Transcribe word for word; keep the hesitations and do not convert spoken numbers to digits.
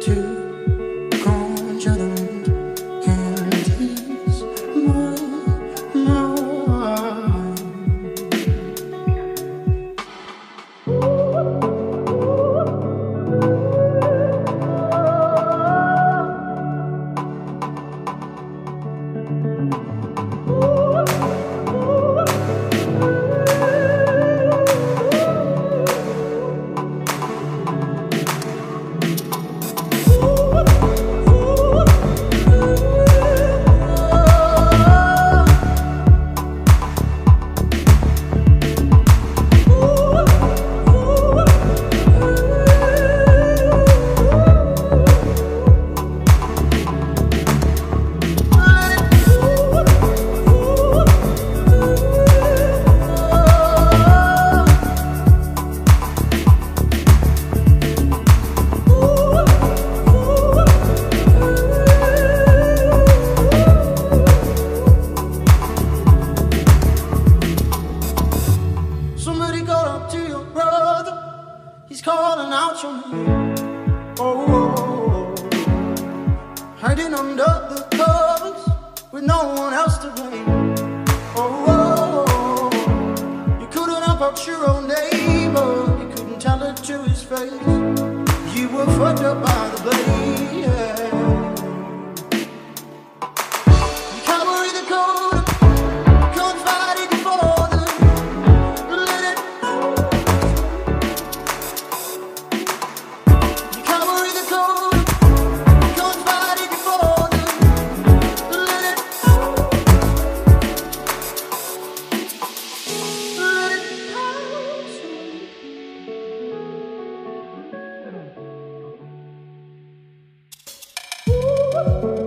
to conjure the wind and ease my mind. Somebody go up to your brother, he's calling out your name. Oh, oh, oh. Hiding under the covers with no one else to blame. Oh, oh, oh. You couldn't help out your own neighbor, you couldn't tell it to his face. You were fucked up by the blade. Yeah. You carry the code, can't fight it before the Ooh.